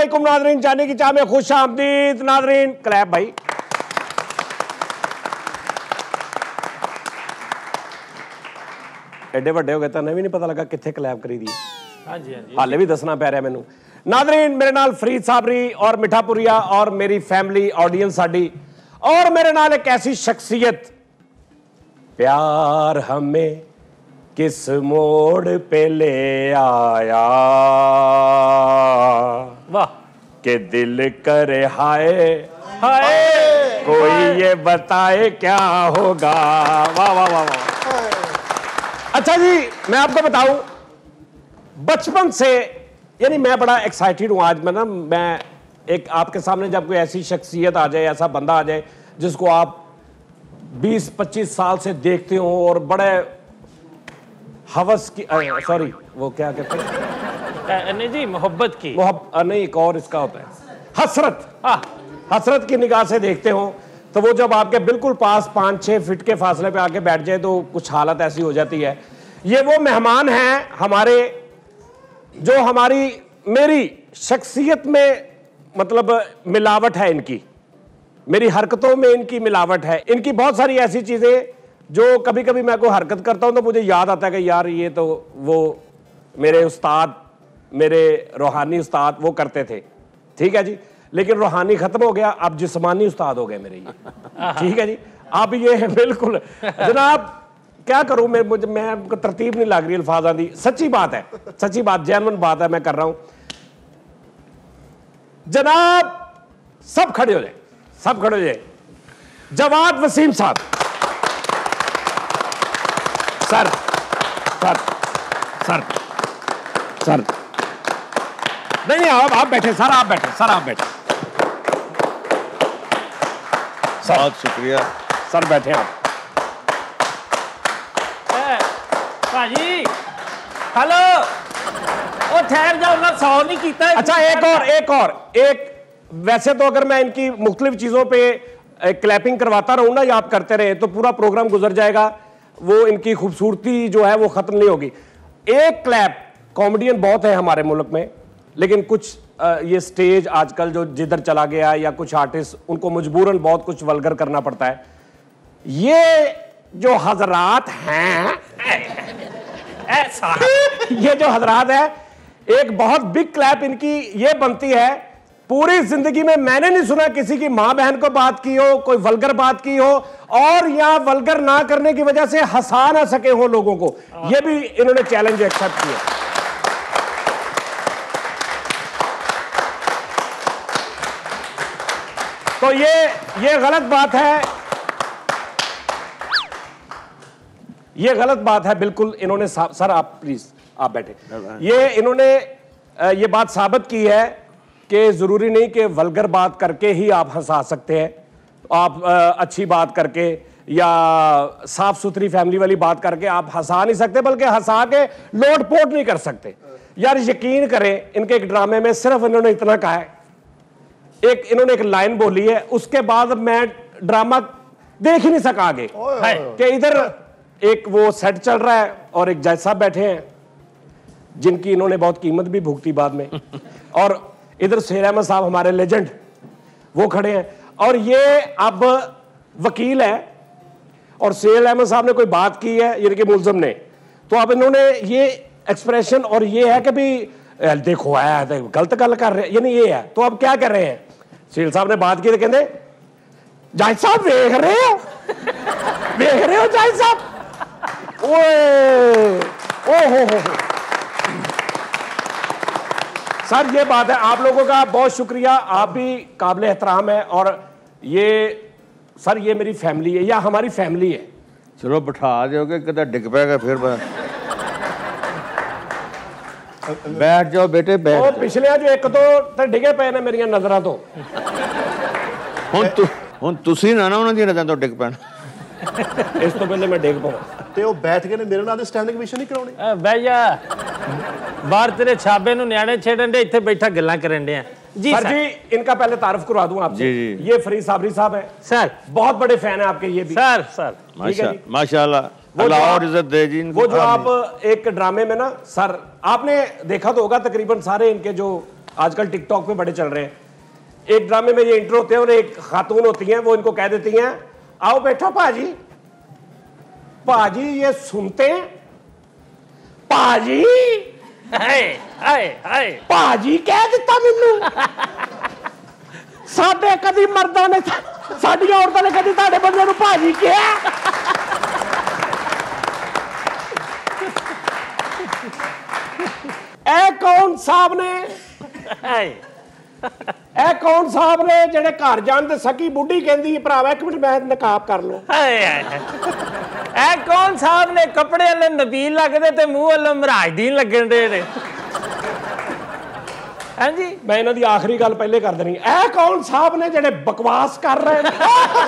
अस्सलामुअलैकुम नादरीन, जाने की चाह में खुश आमदीद नादरीन। क्लैप भाई। एडे वड्डे हो गए तो भी नहीं पता लगा कितने क्लैप करी दी। हाँ जी, हाँ जी। हाले भी दसना पै रहा मैनू। नादरीन, मेरे नाल फरीद साबरी और मिठापुरिया और मेरी फैमिली ऑडियंस साडी, और मेरे नाल एक ऐसी शख्सियत, प्यार हमें किस मोड़ पे ले आया, वाह, के दिल करे हाय हाय, कोई ये बताए क्या होगा। वाह वाह वाह वाह। अच्छा जी, मैं आपको बताऊं, बचपन से यानी मैं बड़ा एक्साइटेड हूं आज। मैं एक आपके सामने जब कोई ऐसी शख्सियत आ जाए, ऐसा बंदा आ जाए जिसको आप 20-25 साल से देखते हो और बड़े हवस की, सॉरी वो क्या कहते हैं, नहीं जी, मोहब्बत की, नहीं एक और इसका होता है हसरत, हसरत की निगाह से देखते हो, तो वो जब आपके बिल्कुल पास 5-6 फीट के फासले पे आके बैठ जाए तो कुछ हालत ऐसी हो जाती है। ये वो मेहमान हैं हमारे जो हमारी मेरी शख्सियत में मतलब मिलावट है इनकी, मेरी हरकतों में इनकी मिलावट है। इनकी बहुत सारी ऐसी चीज़ें जो कभी कभी मैं कोई हरकत करता हूं तो मुझे याद आता है कि यार ये तो वो मेरे उस्ताद, मेरे रूहानी उस्ताद वो करते थे। ठीक है जी, लेकिन रूहानी खत्म हो गया, अब जिस्मानी उस्ताद हो गए मेरे ये। ठीक है जी, अब ये बिल्कुल जनाब क्या करूं मैं तरतीब नहीं लग रही अल्फाजा दी। सच्ची बात है, सच्ची बात, जेन्युइन बात है, मैं कर रहा हूं जनाब। सब खड़े हो जाए, सब खड़े हो जाए। जवाद वसीम साहब, सर सर सर सर नहीं आप बैठे सर, आप बैठे सर, आप बैठे। बहुत शुक्रिया सर, बैठे आप। भाजी हेलो, ओ ठहर जाओ ना, 100 नहीं कीता। अच्छा एक वैसे तो अगर मैं इनकी मुख्तलिफ चीजों पे क्लैपिंग करवाता रहूं ना या आप करते रहे तो पूरा प्रोग्राम गुजर जाएगा, वो इनकी खूबसूरती जो है वो खत्म नहीं होगी। एक क्लैप, कॉमेडियन बहुत है हमारे मुल्क में, लेकिन कुछ ये स्टेज आजकल जो जिधर चला गया या कुछ आर्टिस्ट उनको मजबूरन बहुत कुछ वल्गर करना पड़ता है। ये जो हजरात हैं ऐसा ये जो हजरात है, एक बहुत बिग क्लैप इनकी ये बनती है। पूरी जिंदगी में मैंने नहीं सुना किसी की मां बहन को बात की हो, कोई वल्गर बात की हो और या वल्गर ना करने की वजह से हंसा ना सके हो लोगों को। ये भी इन्होंने चैलेंज एक्सेप्ट किया। तो ये गलत बात है, ये गलत बात है बिल्कुल। इन्होंने सर आप प्लीज आप बैठे। ये इन्होंने ये बात साबित की है कि जरूरी नहीं कि वल्गर बात करके ही आप हंसा सकते हैं। आप अच्छी बात करके या साफ सुथरी फैमिली वाली बात करके आप हंसा नहीं सकते, बल्कि हंसा के लोट पोट नहीं कर सकते। यार यकीन करें, इनके एक ड्रामे में सिर्फ इन्होंने इतना कहा है, इन्होंने एक लाइन बोली है, उसके बाद मैं ड्रामा देख ही नहीं सका आगे कि इधर एक वो सेट चल रहा है और एक जज साहब बैठे हैं जिनकी इन्होंने बहुत कीमत भी भुगती बाद में, और इधर शेर अहमद साहब हमारे लेजेंड वो खड़े हैं, और ये अब वकील है और शेर अहमद साहब ने कोई बात की है यानी कि मुलजम ने, तो अब इन्होंने ये एक्सप्रेशन और ये है कि भी देखो है गलत गल कर रहे यानी ये है। तो अब क्या कर रहे हैं, शेर साहब ने बात की तो कहते जज साहब देख रहे हो जज साहब, ओ सर ये बात है। आप लोगों का बहुत शुक्रिया, आप भी काबिल एहतराम है, और ये सर ये मेरी फैमिली है या हमारी फैमिली है। चलो बिठा दोगे, किधर डिग पेगा फिर बैठ जाओ बेटे, बैठ। पिछले जो एक तो डिगे पे ने मेरी नजर तो ਹੁਣ ਤੁਸੀਂ ਨਾ ਉਹਨਾਂ ਦੀਆਂ ਨਜ਼ਰਾਂ ਤੋਂ ਡਿੱਗ ਪੈਣ। ਇਸ ਤੋਂ ਪਹਿਲੇ ਮੈਂ ਡਿੱਗ ਪਾਵਾਂ ਤੇ ਉਹ ਬੈਠ ਕੇ ਨੇ ਮੇਰੇ ਨਾਲ ਸਟੈਂਡਿੰਗ ਮਿਸ਼ਨ ਨਹੀਂ ਕਰਾਉਣੀ। ਬਹਿ ਜਾ, ਬਾਹਰ तेरे छाबे ਨੂੰ ਨਿਆਣੇ ਛੇੜਨ ਦੇ, ਇੱਥੇ ਬੈਠਾ ਗੱਲਾਂ ਕਰਨ ਦੇ। जी सर जी, इनका पहले तारुफ करवा दूं आपसे। ये फरीद साबरी साहब है सर, बहुत बड़े फैन है आपके। ये भी सर माशाल्लाह, अल्लाह और इज्जत दे जी। वो जो आप एक ड्रामे में ना सर आपने देखा तो होगा, तकरीबन सारे इनके जो आजकल टिकटॉक पे बड़े चल रहे हैं। एक ड्रामे में ये इंट्रो होते हैं और एक खातून होती हैं, वो इनको कह देती हैं आओ बैठो पाजी। पाजी ये सुनते हैं, पाजी पाजी कह दिता मैनू। साडे कदी मर्दां ने साडियां औरतां ने कदी तुहाडे बंदे नूं पाजी कहा? ए कौन साहब ने ए कौन साहब ने जेड़े घर जान ते सकी बुढ़ी कहंदी भरावा एक मिनट मैं नकाब कर लो। ए कौन साहब ने कपड़े वाले नबील लगदे ते मुंह वाले मराजदीन लगन दे ने। हाँ जी मैं इन्हां दी आखिरी गल पहले कर देनी। ए कौन साहब ने जेड़े बकवास कर रहे हैं?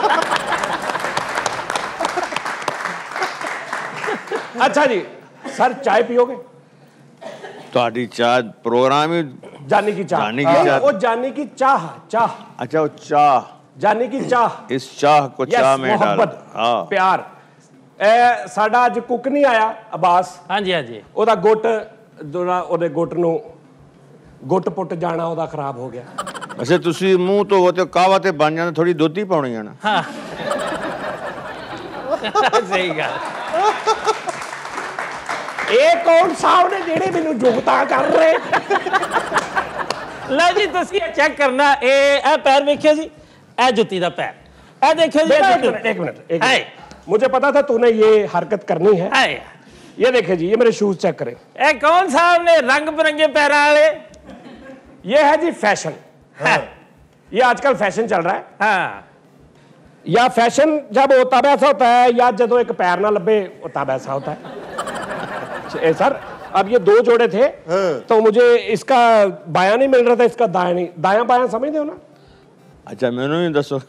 अच्छा जी सर चाय पियोगे? ਤੁਹਾਡੀ ਚਾਹ प्रोग्राम ही जानी की चाह। जानी की चाह। वो जानी की चाह चाह। अच्छा वो चाह, जानी की चाह, इस चाह को चाह में डाल। मोहब्बत हाँ प्यार। ए साडा अज कुक नहीं आया अब्बास। हाँ जी हाँ जी ओदा गुट दोरा ओदे गुट नूं गुट पुट जाना ओदा खराब हो गया। अच्छा ਤੁਸੀਂ ਮੂੰਹ ਧੋਵੋ ਤੇ ਕਾਵਾ ਤੇ ਬਣ ਜਾਂਦਾ, ਥੋੜੀ ਦੋਧੀ ਪਾਉਣੀ ਆ ਨਾ। हाँ सही गल। ਇਹ ਕੌਣ ਸਾਹਬ ਨੇ ਜਿਹੜੇ ਮੈਨੂੰ ਜੁਗਤਾ ਕਰ ਰਹੇ? लो जी तुसी चेक करना ए पैर देखियो जी, ए जुत्ती दा पैर, ए देखियो जी एक मिनट मुझे पता था तूने ये हरकत करनी है। ये देखे जी, ये मेरे शूज चेक करें। ए कौन साहब ने रंग बिरंगे पैरों वाले? ये है जी फैशन। ये आजकल फैशन चल रहा है। हाँ या फैशन जब होता वैसा होता है या जब एक पैर ना लबे होता वैसा होता है। सर अब ये दो जोड़े थे तो मुझे इसका बायां नहीं मिल रहा था, इसका दायां नहीं। दायां बायां समझते हो ना? अच्छा मैंने भी दसो।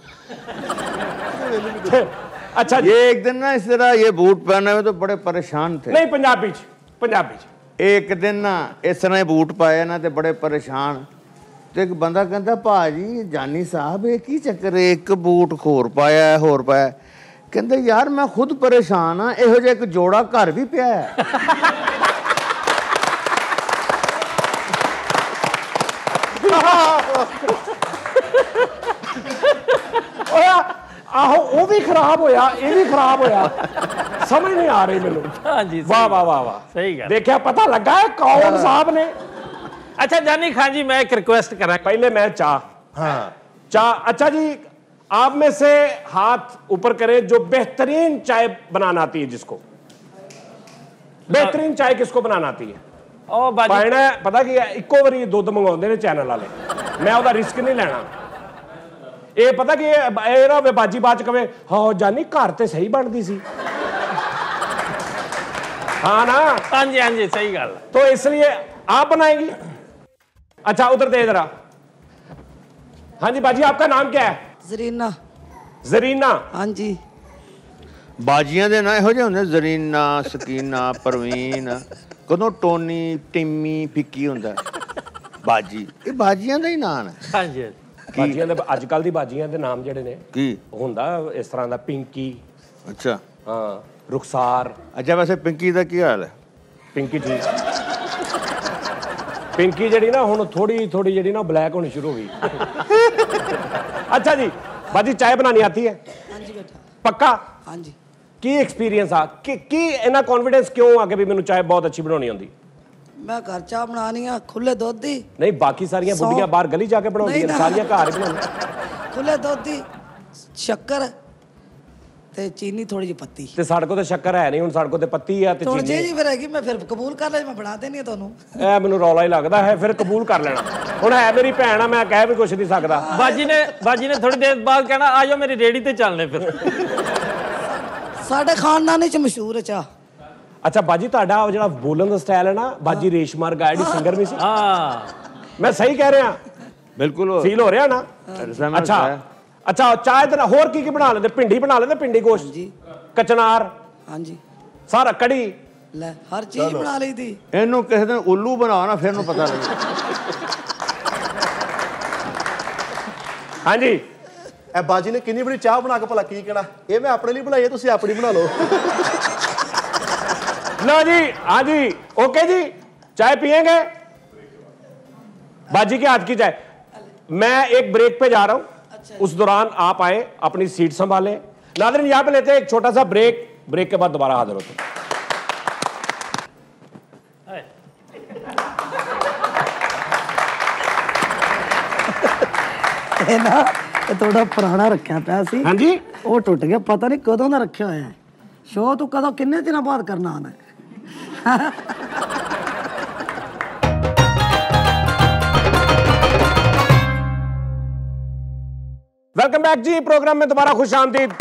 अच्छा ये एक दिन ना इस तरह ये बूट पहने हुए तो बड़े परेशान थे। नहीं पंजाबी एक दिन ना इस तरह बूट पाए ना तो बड़े परेशान। तो एक बंदा कहता भाजी जानी साहब ये की चक्कर है, एक बूट होर पाया है होर पाया। कहते यार मैं खुद परेशान हाँ, इहो जिहा एक जोड़ा घर भी पिया है। आहो वो भी खराब होया, ये भी खराब होया, समझ नहीं आ रही मेनू। हाँ जी वाह वाह वाह वाह सही गल। देखा पता लगा है कौन साहब ने। अच्छा जानी खान जी मैं एक रिक्वेस्ट करा। पहले मैं चाह। हाँ चाह। अच्छा जी आप में से हाथ ऊपर करें जो बेहतरीन चाय बनाना आती है, जिसको बेहतरीन चाय किसको बनाना आती है? ओ बाजी पता की इको बारी दुध मंगाते ने चैनल वाले, मैं ਉਹਦਾ रिस्क नहीं लेना। ਇਹ पता कि ਇਹਦਾ ਬਾਜੀ ਬਾਅਦ ਚ ਕਵੇ ਹਾਂ ਜਾਨੀ ਘਰ ਤੇ ਸਹੀ ਬਣਦੀ ਸੀ। हाँ ना? हाँ जी सही गल। तो इसलिए आप बनाएंगी। अच्छा उधर दे जरा। हाँ जी बाजी आपका नाम क्या है? ਜ਼ਰੀਨਾ। जरीना। हाँ जी बाजियां दे ना ਇਹੋ ਜਿਹੇ ਹੁੰਦੇ, ਜ਼ਰੀਨਾ ਸਕੀਨਾ परवीन ਕਦੋਂ ਟੋਨੀ ਟਿੰਮੀ ਫਿੱਕੀ ਹੁੰਦਾ ਬਾਜੀ। ਇਹ ਬਾਜੀਆਂ ਦਾ ਹੀ ਨਾਮ ਹੈ। हाँ जी ਬਾਜੀਆਂ ਦੇ ਅੱਜ ਕੱਲ ਦੀ ਬਾਜੀਆਂ ਦੇ ਨਾਮ ਜਿਹੜੇ ਨੇ ਕੀ ਹੁੰਦਾ ਇਸ ਤਰ੍ਹਾਂ ਦਾ ਪਿੰਕੀ। ਅੱਛਾ ਹਾਂ ਰੁਖਸਾਰ। ਅੱਛਾ ਵੈਸੇ ਪਿੰਕੀ ਦਾ ਕੀ ਹਾਲ ਹੈ? ਪਿੰਕੀ ਠੀਕ। ਪਿੰਕੀ ਜਿਹੜੀ ਨਾ ਹੁਣ ਥੋੜੀ ਥੋੜੀ ਜਿਹੜੀ ਨਾ ਬਲੈਕ ਹੋਣੀ ਸ਼ੁਰੂ ਹੋ ਗਈ। अच्छा जी बाजी चाय बनानी आती है? हाँ जी बेटा। पक्का? हाँ जी। की एक्सपीरियंस आ की इन्ना कॉन्फिडेंस क्यों आ के भी मैनू चाय बहुत अच्छी बनानी आती? मैं घर चाह बनानी है खुले दुध दी। नहीं बाकी सारियां बुढ़ियां बाहर गली जाके बनाउंदी हैं, सारियां घर बनाउंदी। खुले दुध दी शक्कर ते चीनी थोड़ी जी पत्ती। ते साडे कोल ते शक्कर है नहीं, हुण साडे कोल ते पत्ती है ते थोड़ी चीनी। जी फिर हैगी, मैं फिर कबूल कर ले, मैं बना देनी है तन्नू। ए मैनू रौला ही लगदा है, फिर कबूल कर लेना। हुण है मेरी भैन आ, मैं कह भी कुछ नहीं सकदा। बाजी ने थोड़ी देर बाद कहना आ जाओ मेरी रेडी ते चलने फिर। साडे खानदान च मशहूर है चाह। अच्छा बाजी तुहाडा जेड़ा बोलन दा स्टाइल है ना, बाजी रेशमार गायडी सिंगर भी सी। हाँ मैं सही कह रहा? बिल्कुल फील हो रहा ना? अच्छा अच्छा चाय ते होर की बना लेंदे? भिंडी बना लेंदे, भिंडी गोश्त जी। कचनार। हाँ जी सारा कड़ी ले हर चीज बना ली थी। ਇਹਨੂੰ ਕਿਸੇ ਦਿਨ ਉੱਲੂ ਬਣਾਓ ਨਾ ਫਿਰ ਨੂੰ ਪਤਾ ਲੱਗੇ। हाँ जी ਇਹ ਬਾਜੀ ਨੇ ਕਿੰਨੀ ਬੜੀ ਚਾਹ ਬਣਾ ਕੇ ਭਲਾ ਕੀ ਕਹਿਣਾ, ਇਹ ਮੈਂ ਆਪਣੇ ਲਈ ਬਣਾਈ ਹੈ, ਤੁਸੀਂ ਆਪਣੀ ਬਣਾ ਲਓ। लो जी हाँ जी ओके जी चाय पियेंगे? बाजी के हाथ की चाय। मैं एक ब्रेक पे जा रहा हूं, उस दौरान आप आए, अपनी सीट संभालें। नाज़रीन यहां पे लेते हैं एक छोटा सा ब्रेक, ब्रेक के बाद दोबारा हाजिर होते हैं। ना थोड़ा पुराना रखा पिया सी। हाँ जी, वो टुट गया, पता नहीं कदों दा रखा होया है। शो तू कदों किन्ने दिनों बाद करना आना है? वेलकम बैक जी, प्रोग्राम में दोबारा खुश आमदीद।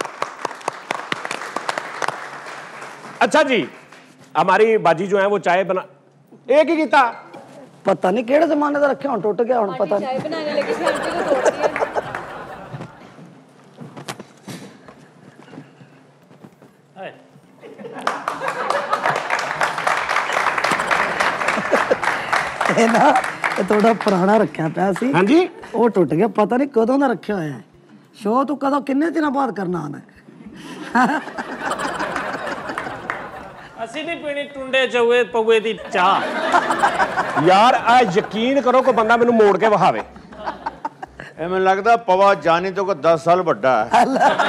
अच्छा जी, हमारी बाजी जो है वो चाय बना एक ही कीता, पता नहीं केड़े जमाने दा रखा, हुण टुट गया, हुण पता नहीं। चाय बनाने लगी थी, आंटी को तोड़ दिया। ना थोड़ा पुराना रखा पिया सी। हाँ जी, वो टुट गया, पता नहीं कदों दा रखा होया है। शो तू कदों किन्ने दिनों बाद करना आना है? ਅਸੀਂ ਨਹੀਂ ਪੀਣੀ ਟੁੰਡੇ ਚੌਏ ਪਊਏ ਦੀ ਚਾਹ। यार आ यकीन करो कोई बंदा मैनू मोड़ के वहावे। ਇਹ ਮੈਨੂੰ ਲੱਗਦਾ ਪਵਾ ਜਾਨੀ ਤੋਂ ਕੋ 10 ਸਾਲ ਵੱਡਾ ਹੈ।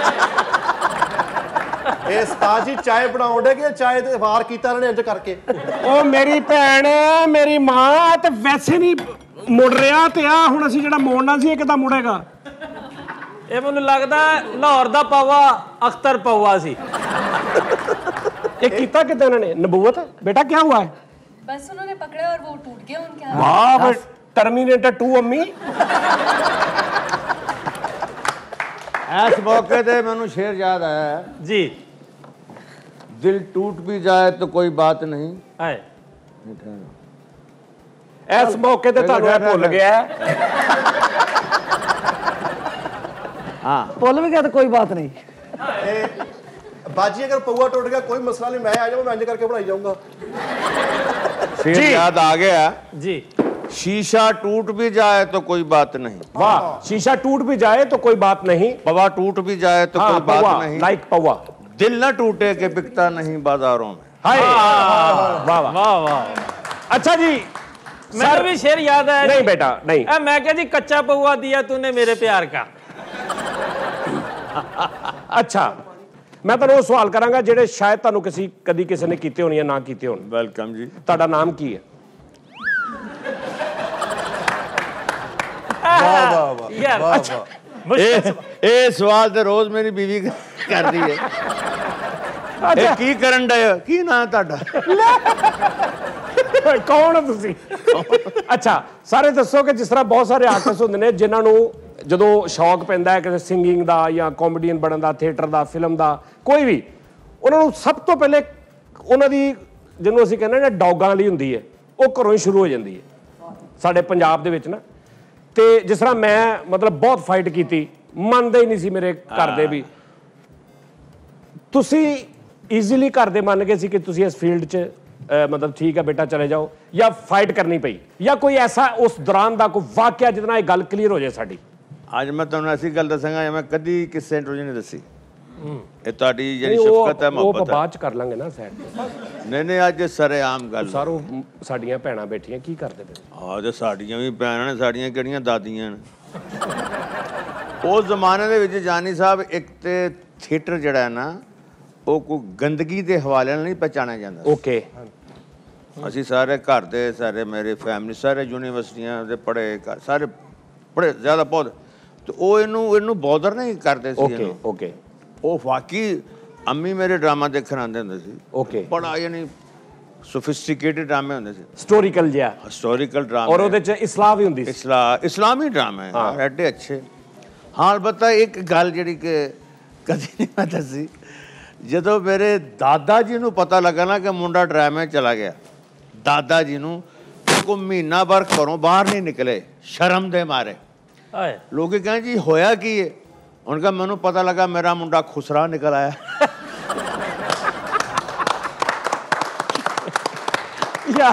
ਇਹ ਉਸਤਾਦ ਜੀ ਚਾय ਬਣਾਉਣ ਡੇ ਕਿ ਚਾय ਤੇ ਵਾਰ ਕੀਤਾ ਇਹਨਾਂ ਨੇ ਇੰਜ ਕਰਕੇ। ओ मेरी भैन मेरी मां ते वैसे नहीं मुड़ रहा ते आ हुण असीं जेड़ा मोड़ना सी ये किदां मुड़ेगा? ਇਹ ਮੈਨੂੰ ਲੱਗਦਾ ਲਾਹੌਰ ਦਾ ਪਊਆ ਅਖਤਰ ਪਊਆ ਸੀ। ये कीता कितने उन्होंने? नबूवत बेटा क्या हुआ है? बस उन्होंने पकड़े और वो टूट गया उनके हाथ। वाह टर्मिनेटर 2 अम्मी। ਇਸ ਮੌਕੇ ਤੇ ਮੈਨੂੰ ਸ਼ੇਰ ਯਾਦ ਆਇਆ ਹੈ, जी दिल टूट भी जाए तो कोई बात नहीं। हाय इस मौके ते तुहानू ये भुल गया है। हाँ भुल भी गया तो कोई बात नहीं। बाजी अगर पौआ टूट गया कोई मसला नहीं, मैं आ जाऊँ, मैं इंज करके बनाई जाऊंगा। शेर याद आ गया। जी शीशा टूट भी जाए तो कोई बात नहीं, वाह, शीशा टूट भी जाए तो कोई बात नहीं। पवा टूट भी जाए तो हाँ, कोई बात पौवा, नहीं, लाइक पौवा। दिल न टूटे कि बिकता नहीं बाजारों में। हाय वाह वाह। वाह वाह। अच्छा जी, ਮੈਨੂੰ भी शेर याद आया। नहीं बेटा नहीं। मैं क्या जी कच्चा पौआ दिया तूने मेरे प्यार का। अच्छा मैं ਤੁਹਾਨੂੰ ਸਵਾਲ ਕਰਾਂਗਾ ਜਿਹੜੇ ਸ਼ਾਇਦ ਤੁਹਾਨੂੰ ਕਦੀ ਕਿਸੇ ਨੇ ਕੀਤੇ ਹੋਣ ਜਾਂ ਨਾ ਕੀਤੇ ਹੋਣ। वेलकम जी। ਤੁਹਾਡਾ ਨਾਮ ਕੀ ਹੈ? वाह वाह वाह यार वाह अच्छा वाह। ਇਹ ਸਵਾਲ ਤੇ ਰੋਜ਼ ਮੇਰੀ ਬੀਵੀ ਕਰਦੀ ਹੈ। ਇਹ ਕੀ ਕਰਨ ਡਏ ਹੋ? ਕੀ ਨਾਂ ਤੁਹਾਡਾ? ਕੌਣ ਹੋ ਤੁਸੀਂ? ਅੱਛਾ ਸਾਰੇ ਦੱਸੋ ਕਿ ਜਿਸ ਤਰ੍ਹਾਂ ਬਹੁਤ ਸਾਰੇ ਆਰਟਿਸਟ ਹੁੰਦੇ ਨੇ ਜਿਨ੍ਹਾਂ ਨੂੰ ਜਦੋਂ ਸ਼ੌਕ ਪੈਂਦਾ ਹੈ ਕਿਸੇ ਸਿੰਗਿੰਗ ਦਾ ਜਾਂ ਕਾਮੇਡੀਅਨ ਬਣਨ ਦਾ, ਥੀਏਟਰ ਦਾ, ਫਿਲਮ ਦਾ, ਕੋਈ ਵੀ, ਉਹਨਾਂ ਨੂੰ ਸਭ ਤੋਂ ਪਹਿਲੇ ਉਹਨਾਂ ਦੀ ਜਿਹਨੂੰ ਅਸੀਂ ਕਹਿੰਦੇ ਨੇ ਡੌਗਾਂ ਲਈ ਹੁੰਦੀ ਹੈ, ਉਹ ਘਰੋਂ ਹੀ ਸ਼ੁਰੂ ਹੋ ਜਾਂਦੀ ਹੈ ਸਾਡੇ ਪੰਜਾਬ ਦੇ ਵਿੱਚ ਨਾ। ਤੇ ਜਿਸ ਤਰ੍ਹਾਂ ਮੈਂ ਮਤਲਬ ਬਹੁਤ ਫਾਈਟ ਕੀਤੀ, ਮੰਨਦੇ ਹੀ ਨਹੀਂ ਸੀ ਮੇਰੇ ਘਰ ਦੇ ਵੀ। ਤੁਸੀਂ ਈਜ਼ੀਲੀ ਘਰ ਦੇ ਮੰਨ ਗਏ ਸੀ ਕਿ ਤੁਸੀਂ ਇਸ ਫੀਲਡ 'ਚ मतलब ठीक है बेटा चले जाओ, या फाइट करनी पई, या कोई ऐसा उस दौरान का कोई वाकया जितना ये गल क्लीयर हो जाए साडी? ਅੱਜ ਮੈਂ ਤੁਹਾਨੂੰ ਐਸੀ ਗੱਲ ਦੱਸਾਂਗਾ ਮੈਂ ਕਦੀ ਕਿਸੇ ਇੰਟਰਵਿਊ ਨਹੀਂ ਦੱਸੀ। ਇਹ ਤੁਹਾਡੀ ਜਿਹੜੀ ਸ਼ਫਕਤ ਹੈ, ਉਹ ਮੁਹੱਬਤ ਹੈ। ਬਾਅਦ ਚ ਕਰ ਲਾਂਗੇ ਨਾ ਸਾਈਡ ਨਹੀਂ ਨਹੀਂ ਅੱਜ ਸਰੇਆਮ ਗੱਲ। ਸਾਰੋ ਸਾਡੀਆਂ ਭੈਣਾਂ ਬੈਠੀਆਂ ਕੀ ਕਰਦੇ ਪਏ? ਹਾਂ ਤੇ ਸਾਡੀਆਂ ਵੀ ਭੈਣਾਂ ਨੇ, ਸਾਡੀਆਂ ਕਿਹੜੀਆਂ ਦਾਦੀਆਂ ਨੇ। ਉਸ ਜ਼ਮਾਨੇ ਦੇ ਵਿੱਚ ਜਾਨੀ ਸਾਹਿਬ ਇੱਕ ਤੇ ਥੀਏਟਰ ਜਿਹੜਾ ਹੈ ਨਾ ਉਹ ਕੋਈ ਗੰਦਗੀ ਦੇ ਹਵਾਲੇ ਨਾਲ ਨਹੀਂ ਪਛਾਣਿਆ ਜਾਂਦਾ। ਓਕੇ ਅਸੀਂ ਸਾਰੇ ਘਰ ਦੇ, ਸਾਰੇ ਮੇਰੀ ਫੈਮਿਲੀ, ਸਾਰੇ ਯੂਨੀਵਰਸਿਟੀਆਂ ਦੇ ਪੜ੍ਹੇ, ਸਾਰੇ ਬੜੇ ਜ਼ਿਆਦਾ ਬਹੁਤ, ਤੇ ਉਹ ਇਹਨੂੰ ਬੌਦਰ ਨਹੀਂ ਕਰਦੇ ਸੀ। ਓਕੇ ਓਕੇ ਉਹ ਵਾਕਈ ਅੰਮੀ ਮੇਰੇ ਡਰਾਮਾ ਦੇਖਣ ਆਉਂਦੇ ਹੁੰਦੇ ਸੀ। ਓਕੇ ਬੜਾ ਯਾਨੀ ਸੋਫਿਸਟੀਕੇਟਡ ਡਰਾਮੇ ਹੁੰਦੇ ਸੀ, ਹਿਸਟੋਰੀਕਲ ਜਿਹਾ, ਹਿਸਟੋਰੀਕਲ ਡਰਾਮੇ, ਔਰ ਉਹਦੇ ਚ ਇਸਲਾਹ ਵੀ ਹੁੰਦੀ ਸੀ। ਇਸਲਾਮੀ ਡਰਾਮੇ ਐਡੇ ਅੱਛੇ। ਹਾਂ ਅਲਬੱਤਾ ਇੱਕ ਗੱਲ ਜਿਹੜੀ ਕਿ ਕਦੀ ਨਹੀਂ ਮੈਂ ਦੱਸੀ, ਜਦੋਂ ਮੇਰੇ ਦਾਦਾ ਜੀ ਨੂੰ ਪਤਾ ਲੱਗਾ ਨਾ ਕਿ ਮੁੰਡਾ ਡਰਾਮੇ ਚਲਾ ਗਿਆ, ਦਾਦਾ ਜੀ ਨੂੰ ਕੋਈ ਮਹੀਨਾ ਭਰ ਘਰੋਂ ਬਾਹਰ ਨਹੀਂ ਨਿਕਲੇ ਸ਼ਰਮ ਦੇ ਮਾਰੇ। ਲੋਕ ਕਹਿੰਦੇ ਜੀ ਹੋਇਆ ਕੀ ਹੈ? ਉਹਨਾਂ ਕਹਾ ਮੈਨੂੰ ਪਤਾ ਲੱਗਾ ਮੇਰਾ ਮੁੰਡਾ ਖੁਸਰਾ ਨਿਕਲ ਆਇਆ। ਯਾਰ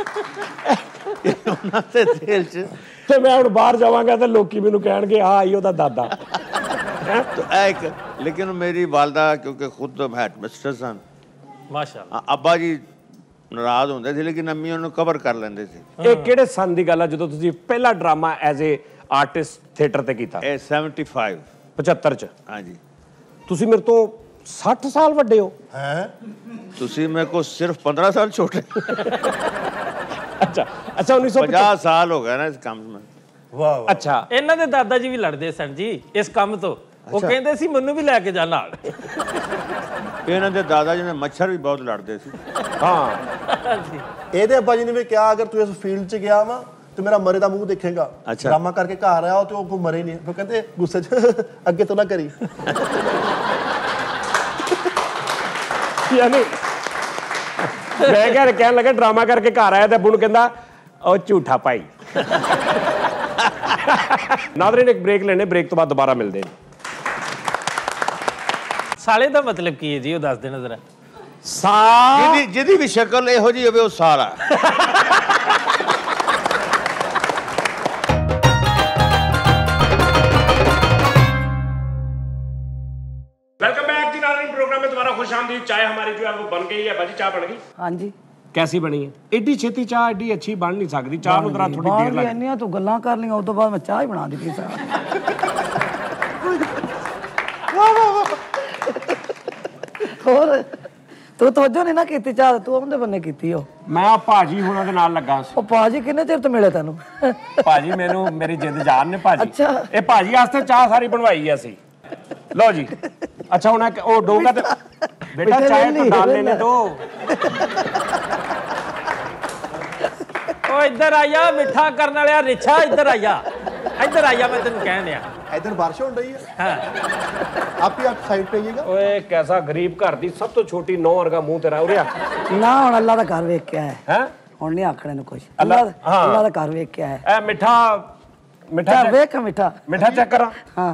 ਉਹਨਾਂ ਦੇ ਦਿਲ 'ਚ ਤੇ ਮੈਂ ਹੁਣ ਬਾਹਰ ਜਾਵਾਂਗਾ ਤੇ ਲੋਕੀ ਮੈਨੂੰ ਕਹਿਣਗੇ ਆ ਆਈ ਉਹਦਾ ਦਾਦਾ। तो एक लेकिन मेरी वालदा क्योंकि खुद हेड मिस्टर सन, माशाल्लाह, अब्बा जी ਨਾਰਾਜ਼ ਹੁੰਦੇ ਸੀ ਲੇਕਿਨ ਅੰਮੀ ਉਹਨੂੰ ਕਵਰ ਕਰ ਲੈਂਦੇ ਸੀ। ਇਹ ਕਿਹੜੇ ਸੰਨ ਦੀ ਗੱਲ ਆ ਜਦੋਂ ਤੁਸੀਂ ਪਹਿਲਾ drama as a artist theatre ਤੇ ਕੀਤਾ? ਇਹ 75 75 ਚ। ਹਾਂਜੀ। ਤੁਸੀਂ ਮੇਰੇ ਤੋਂ 60 ਸਾਲ ਵੱਡੇ ਹੋ। ਹੈ ਤੁਸੀਂ ਮੇਰੇ ਕੋਲ ਸਿਰਫ 15 ਸਾਲ ਛੋਟੇ। ਅੱਛਾ ਅੱਛਾ 1950 50 ਸਾਲ ਹੋ ਗਏ ਨਾ ਇਸ ਕੰਮ में। ਵਾਹ ਵਾਹ। ਅੱਛਾ ਇਹਨਾਂ ਦੇ ਦਾਦਾ ਜੀ ਵੀ ਲੜਦੇ ਸਨ ਜੀ ਇਸ ਕੰਮ ਤੋਂ। ਉਹ ਕਹਿੰਦੇ ਸੀ ਮੈਨੂੰ ਵੀ ਲੈ ਕੇ ਜਾ ਨਾਲ। ਇਹਨਾਂ ਦੇ ਦਾਦਾ ਜੀ ਨੇ ਮੱਛਰ ਵੀ ਬਹੁਤ ਲੜਦੇ ਸੀ। ਹਾਂ ਇਹਦੇ ਅੱਬਾ ਜੀ ਨੇ ਵੀ ਕਿਹਾ ਅਗਰ ਤੂੰ ਇਸ ਫੀਲਡ 'ਚ ਗਿਆ ਵਾ ਤੇ ਮੇਰਾ ਮਰੇ ਦਾ ਮੂੰਹ ਦੇਖੇਗਾ। ਅੱਛਾ। ਡਰਾਮਾ ਕਰਕੇ ਘਰ ਆਇਆ ਤੇ ਉਹ ਕੋਈ ਮਰੇ ਨਹੀਂ। ਫਿਰ ਕਹਿੰਦੇ ਗੁੱਸੇ 'ਚ ਅੱਗੇ ਤੋਂ ਨਾ ਕਰੀ। ਯਾਨੀ ਮੈਂ ਕਹਿਣ ਲੱਗਾ ਡਰਾਮਾ ਕਰਕੇ ਘਰ ਆਇਆ ਤੇ ਅੱਬੂ ਨੂੰ ਕਹਿੰਦਾ ਉਹ ਝੂਠਾ ਭਾਈ। ਨਾਜ਼ਰੀਨ ਇੱਕ ਬ੍ਰੇਕ ਲੈਣੇ, ਬ੍ਰੇਕ ਤੋਂ ਬਾਅਦ ਦੁਬਾਰਾ ਮਿਲਦੇ ਨੇ। ਸਾਲੇ ਦਾ ਮਤਲਬ ਕੀ ਹੈ ਜੀ ਉਹ ਦੱਸ ਦੇਣਾ ਜ਼ਰਾ। ਜਿਹਦੀ ਵੀ ਸ਼ਕਲ ਇਹੋ ਜਿਹੀ ਹੋਵੇ ਉਹ ਸਾਲਾ। वेलकम बैक जी नाज़रीन, प्रोग्राम में दोबारा खुश आमदीद। चाय हमारी जो है वो बन गई है। बाजी चाय बन गई? हाँ जी। कैसी बनी है? एडी छेती चाह एडी अच्छी बन नहीं सकती। चाह ਨੂੰ ਜਰਾ ਥੋੜੀ ਦੇਰ ਲੱਗ। ਇੰਨੀਆਂ ਤੂੰ ਗੱਲਾਂ ਕਰ ਲਈਆਂ ਉਸ ਤੋਂ ਬਾਅਦ ਮੈਂ ਚਾਹ ਹੀ ਬਣਾ ਦਿੱਤੀ ਸਾਰਾ। ਹੋਰ ਤੂੰ ਤਵੱਜੋ ਨਹੀਂ ਨਾ ਕੀਤੀ ਚਾਹ, ਤੂੰ ਉਹਦੇ ਬੰਨੇ ਕੀਤੀ ਉਹ। ਮੈਂ ਭਾਜੀ ਹੁਣਾਂ ਦੇ ਨਾਲ ਲੱਗਾ ਸੀ। ਉਹ ਭਾਜੀ ਕਿੰਨੇ ਚਿਰ ਤੋਂ ਮਿਲੇ ਤੈਨੂੰ? ਭਾਜੀ ਮੈਨੂੰ ਮੇਰੀ ਜਿੱਦ ਜਾਨ ਨੇ ਭਾਜੀ। ਅੱਛਾ। ਇਹ ਭਾਜੀ ਵਾਸਤੇ ਚਾਹ ਸਾਰੀ ਬਣਵਾਈ ਆ ਅਸੀਂ। ਲਓ ਜੀ। अच्छा होना वो डोगा तो बेटा चाय तो डाल लेने दो। ओ इधर आया मिठा करने वाला रिछा, इधर आया मैं तेन कह दिया। इधर बारिश हो रही है। हाँ। आप ही आप साइड पे आइएगा। ओए कैसा गरीब घर दी सब तो छोटी नौ वर्गा मुंह तेरा उरे ना हुन अल्लाह दा घर वेख के आया हैं। हुन नहीं आखने नु कुछ। अल्लाह अल्लाह दा घर वेख के आया। ए मिठा मिठा वेख मिठा चेक करा। हां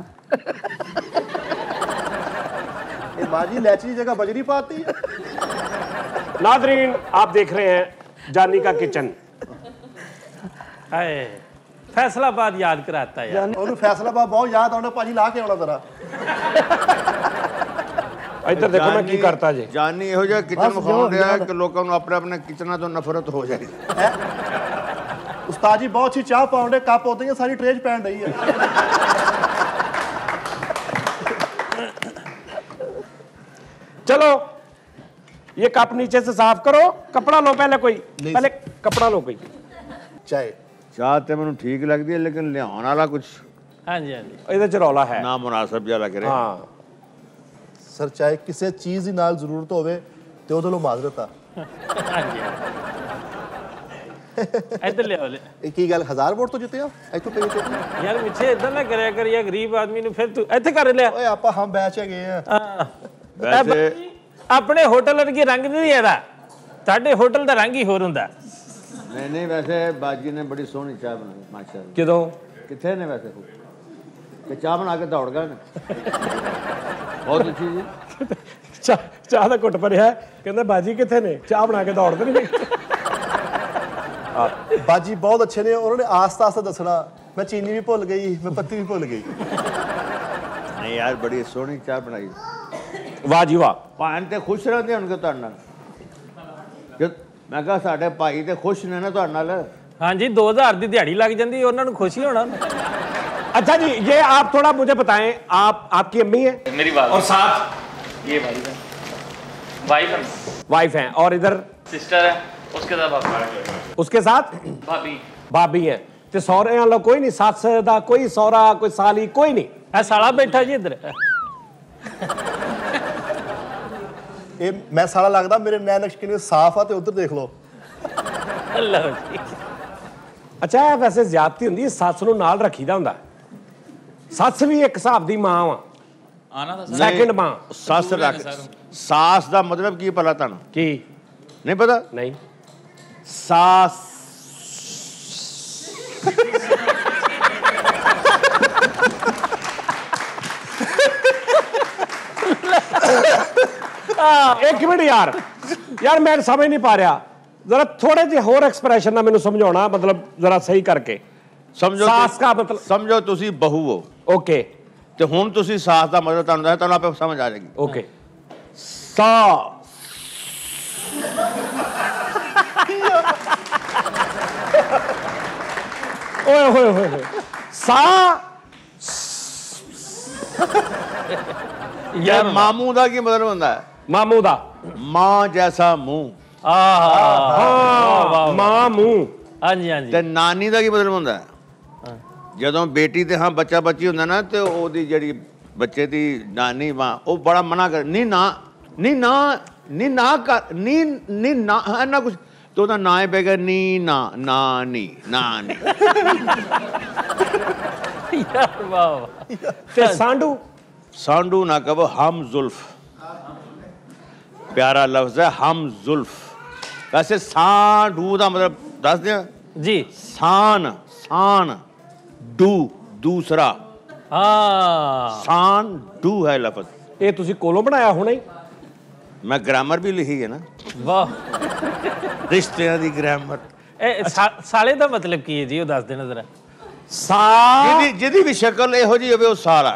ये बाजी इलायची की जगह बजरी पाती है। नाज़रीन आप देख रहे हैं जानी का किचन। हाय फैसलाबाद याद कराता है यार। ਉਹਨੂੰ ਫੈਸਲਾਬਾਦ ਬਹੁਤ ਯਾਦ ਆਉਣਾ ਭਾਜੀ, ਲਾ ਕੇ ਆਉਣਾ ਜ਼ਰਾ। इधर देखो मैं की करता जी। ਜਾਨੀ ਇਹੋ ਜਿਹਾ ਕਿਚਨ ਵਿਖਾਉਣ ਰਿਹਾ ਕਿ ਲੋਕਾਂ ਨੂੰ ਆਪਣੇ ਆਪਣੇ ਕਿਚਨਾਂ ਤੋਂ ਨਫ਼ਰਤ ਹੋ ਜਾਏ। ਉਸਤਾਦ ਜੀ ਬਹੁਤ ਅੱਛੀ ਚਾਹ ਪਾਉਂਦੇ, ਕੱਪ ਹੋਤੇ हैं सारी ट्रे पैन रही है। चलो ये कप नीचे से साफ करो, कपड़ा लो पहले कोई, पहले कपड़ा लो कोई। चाय ਚਾਹ ਤੇ ਮੈਨੂੰ ਠੀਕ ਲੱਗਦੀ ਹੈ ਲੇਕਿਨ ਲਿਆਉਣ ਵਾਲਾ ਕੁਝ हाँ जी हाँ जी। ਇਹਦੇ ਚ ਰੌਲਾ ਹੈ। ਨਾ ਮੁਨਾਸਬ ਜਿਹਾ ਲੱਗ ਰਿਹਾ। ਹਾਂ ਸਰ ਚਾਹੇ ਕਿਸੇ ਚੀਜ਼ ਦੀ ਨਾਲ ਜ਼ਰੂਰਤ ਹੋਵੇ ਤੇ ਉਹਦੇ ਲਈ ਮਾਜ਼ਰਤ ਆ। हाँ जी इधर ले आओ ले। ਇਹ ਕੀ ਗੱਲ 1000 ਵੋਟ ਤੋਂ ਜਿੱਤੇ ਆ ਇੱਥੋਂ ਪਈ ਤੇ? यार मिठे इधर ना करया कर यार, गरीब आदमी ने फिर तू इत्थे कर लिया। ਓਏ ਆਪਾਂ ਹਮ ਬੈਚ ਹੈਗੇ ਆ। ਵੈਸੇ अपने होटल वर्गी रंग नहीं है साडे होटल दा रंग ही होर हुंदा। ਨਹੀਂ ਵੈਸੇ ਬਾਜੀ ਨੇ ਬੜੀ ਸੋਹਣੀ ਚਾਹ ਬਣਾਈ ਮਾਸ਼ਾਅੱਲਾ। ਕਿਦੋਂ ਕਿੱਥੇ ਨੇ ਵੈਸੇ ਕਿ ਚਾਹ ਬਣਾ ਕੇ ਦੌੜ ਗਏ ਨੇ? ਬਹੁਤ ਅੱਛੀ ਜੀ। ਚਾਹ ਦਾ ਘੁੱਟ ਭਰਿਆ ਕਹਿੰਦਾ ਬਾਜੀ ਕਿੱਥੇ ਨੇ, ਚਾਹ ਬਣਾ ਕੇ ਦੌੜਦੇ ਨਹੀਂ। ਬਾਜੀ ਬਹੁਤ ਅੱਛੇ ਨੇ, ਉਹਨਾਂ ਨੇ ਆਸਤਾ ਆਸਤਾ ਦੱਸਣਾ। ਮੈਂ ਚੀਨੀ ਵੀ ਭੁੱਲ ਗਈ, ਮੈਂ ਪੱਤੀ ਵੀ ਭੁੱਲ ਗਈ। ਨਹੀਂ ਯਾਰ ਬੜੀ ਸੋਹਣੀ ਚਾਹ ਬਣਾਈ। ਵਾਹ ਜੀ ਵਾਹ। ਭਾਣ ਤੇ ਖੁਸ਼ ਰਹਿੰਦੇ ਹੋਣਗੇ ਤੁਹਾਡੇ ਨਾਲ। ਮੈਂ ਕਿਹਾ ਸਾਡੇ ਭਾਈ ਤੇ ਖੁਸ਼ ਨੇ ਨਾ ਤੁਹਾਡੇ ਨਾਲ। हाँ जी 2000 दी दिहाड़ी लग जाती, उन्होंने खुशी होना। अच्छा जी ये आप थोड़ा मुझे बताएं, आप आपकी अम्मी है? मेरी बात और साथ ये वाइफ है, वाइफ है, वाइफ हैं और इधर सिस्टर है, उसके साथ भाभी, उसके साथ भाभी भाभी है। ते सौरे वाला कोई नहीं, सस दा कोई सौरा कोई साली कोई नहीं? है साला बैठा जी इधर। ਇਹ ਮੈਂ ਸਾਲਾ ਲੱਗਦਾ, ਮੇਰੇ ਨੈਣ ਨਕਸ਼ ਕਿੰਨੇ ਸਾਫ਼ ਆ ਤੇ ਉਧਰ ਦੇਖ ਲਓ। लो जी। ਅੱਛਾ ਇਹ ਵੈਸੇ ਜ਼ਿਆਦਤੀ ਹੁੰਦੀ ਹੈ, ਸੱਸ ਨੂੰ ਨਾਲ ਰੱਖੀਦਾ ਹੁੰਦਾ। ਸੱਸ ਵੀ ਇੱਕ ਹਿਸਾਬ ਦੀ ਮਾਂ ਵਾ, आना था ਸੈਕਿੰਡ ਮਾਂ। ਸੱਸ ਰੱਖ ਸਾਸ ਦਾ ਮਤਲਬ ਕੀ ਭਲਾ ਤੁਹਾਨੂੰ ਕੀ ਨਹੀਂ ਪਤਾ? ਨਹੀਂ ਸਾਸ एक मिनट यार मैं समझ नहीं पा रहा, जरा थोड़े जे होर एक्सप्रेशन ना मैंने समझाना, मतलब जरा सही करके ਸਮਝੋ सास का मतलब। ਸਮਝੋ ਤੁਸੀਂ ਬਹੂ ਹੋ ओके ਤੇ ਹੁਣ ਤੁਸੀਂ ਸਾਸ ਦਾ ਮਤਲਬ ਤੁਹਾਨੂੰ ਆਪੇ ਸਮਝ ਆ ਜਾਏਗੀ। ओके ਸਾਸ ਓਏ ਹੋਏ ਹੋਏ ਸਾ ਯਾਰ ਮਾਮੂ ਦਾ ਕੀ ਮਤਲਬ ਹੁੰਦਾ ਹੈ? ਮਾਮੂ ਦਾ ਮਾਂ ਜੈਸਾ ਮੂੰਹ। ਹਾਂ ਮਾਂ ਮੂੰਹ। ਹਾਂਜੀ ਹਾਂਜੀ ਤੇ ਨਾਨੀ ਦਾ ਕੀ ਮਤਲਬ ਹੁੰਦਾ ਹੈ? ਜਦੋਂ ਬੇਟੀ ਤੇ ਹਾਂ ਬੱਚਾ ਬੱਚੀ ਹੁੰਦਾ ਨਾ ਤੇ ਉਹਦੀ ਜਿਹੜੀ ਬੱਚੇ ਦੀ ਨਾਨੀ ਮਾਂ ਉਹ ਬੜਾ ਮਨਾ ਕਰ ਨਹੀਂ ਨਾ ਕਰ ਨੀ ਨਾ ਨਾ ਕੁਝ ਤੇ ਉਹਦਾ ਨਾਂ ਹੀ ਪਏਗਾ ਨੀ ਨਾ ਨਾਨੀ ਨਾਨੀ। ਯਾਰ ਵਾਹ ਵਾਹ। ਤੇ ਸਾਂਢੂ सांडू ना कहो हम जुल्फ, प्यारा लफ्ज है हम जुल्फ। वैसे सांडू का मतलब दस दिया जी। सान सान डू दूसरा हाँ सान डू है लफ्ज। ਇਹ ਤੁਸੀਂ ਕੋਲੋਂ ਬਣਾਇਆ ਹੋਣਾ ਹੀ। मैं ग्रामर भी लिखी है ना, वाह। रिश्तियां दी ग्रामर। साले का मतलब की है जी, वो दस देना जरा। ਸਾ जिहदी भी शक्ल इहो जी होवे वो साला।